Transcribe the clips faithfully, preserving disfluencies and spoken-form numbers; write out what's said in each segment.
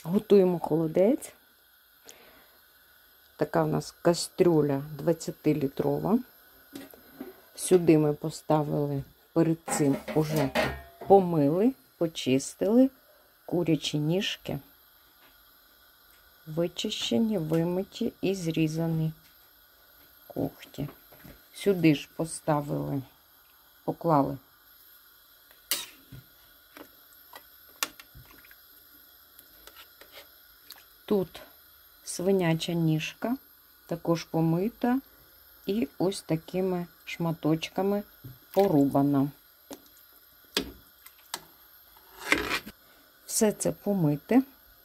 Готуємо холодець. Така у нас кастрюля двадцятилітрова. Сюди ми поставили, перед цим уже помили, почистили курячі ніжки. Вичищені, вимиті і зрізані когті. Сюди ж поставили, поклали тут свиняча ніжка, також помита і ось такими шматочками порубана. Все це помите,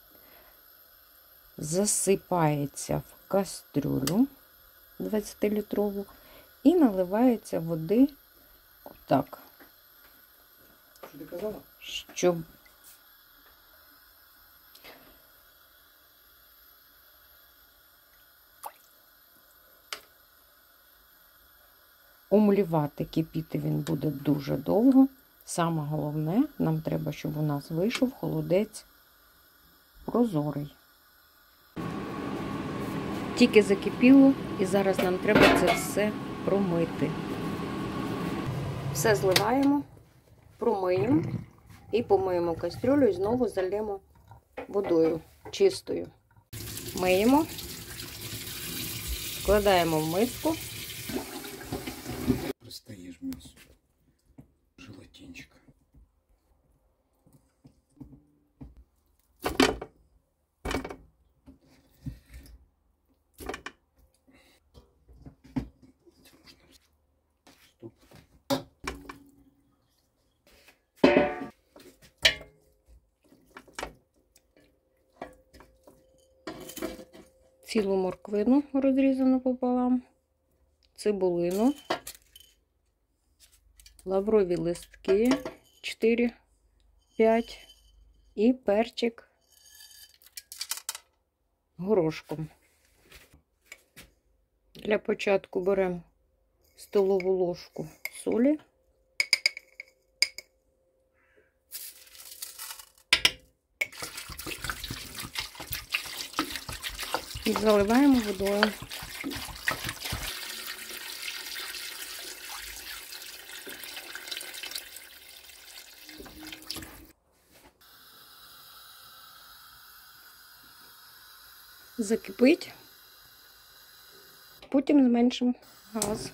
засипається в кастрюлю двадцятилітрову і наливається води отак. Що ти казала? Щоб умлівати, кипіти він буде дуже довго. Саме головне, нам треба, щоб у нас вийшов холодець прозорий. Тільки закипіло, і зараз нам треба це все промити. Все зливаємо, промиємо і помиємо кастрюлю і знову залємо водою чистою. Миємо, складаємо в миску. Пристаєш м'ясо. Желатинчик. Цілу морквину розрізану пополам, цибулину, лаврові листки чотири-п'ять і перчик горошком. Для початку беремо столову ложку солі. І заливаємо водою. Закипить, потім зменшимо газ.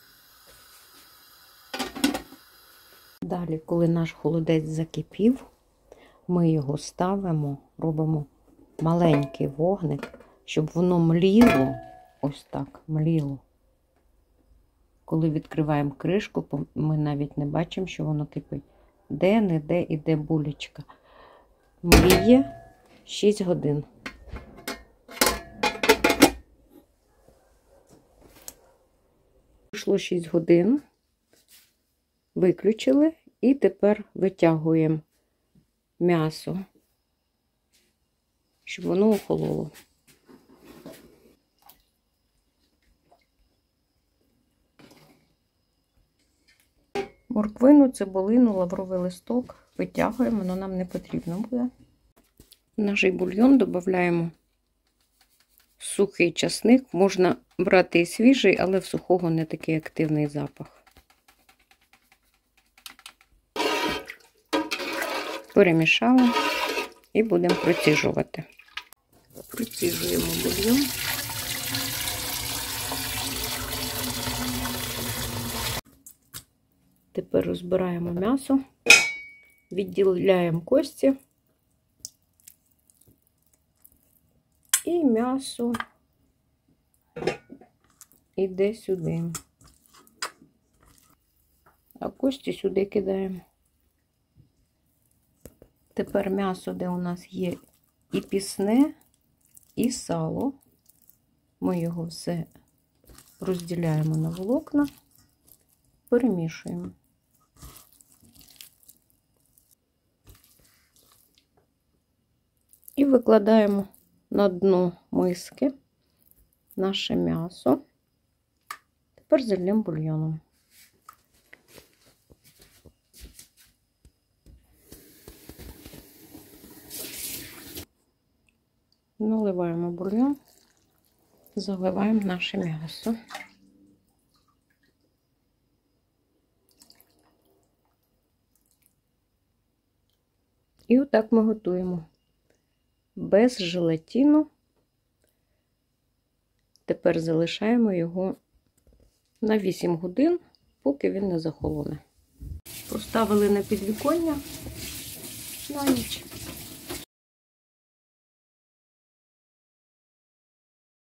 Далі, коли наш холодець закипів, ми його ставимо, робимо маленький вогник, щоб воно мліло, ось так, мліло. Коли відкриваємо кришку, ми навіть не бачимо, що воно кипить. Де-не-де іде булечка. Мліє шість годин. Пройшло шість годин, виключили і тепер витягуємо м'ясо, щоб воно охололо. Морквину, цибулину, лавровий листок витягуємо, воно нам не потрібно буде. В наш бульйон додаємо сухий часник. Можна брати і свіжий, але в сухого не такий активний запах. Перемішали і будемо проціжувати. Проціжуємо бульйон. Тепер розбираємо м'ясо, відділяємо кості і м'ясо іде сюди, а кості сюди кидаємо. Тепер м'ясо, де у нас є і пісне, і сало, ми його все розділяємо на волокна, перемішуємо. І викладаємо на дно миски наше м'ясо. Тепер зальємо бульйоном. Наливаємо бульйон, заливаємо наше м'ясо. І отак ми готуємо. Без желатину. Тепер залишаємо його на вісім годин, поки він не захолоне. Поставили на підвіконня на ніч.